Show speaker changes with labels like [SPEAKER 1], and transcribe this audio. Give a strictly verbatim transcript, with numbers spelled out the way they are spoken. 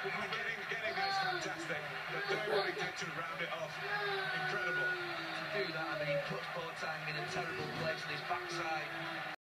[SPEAKER 1] Getting, getting there is fantastic, but doing what he did to round it off, incredible.
[SPEAKER 2] To do that, I mean, puts Boateng in a terrible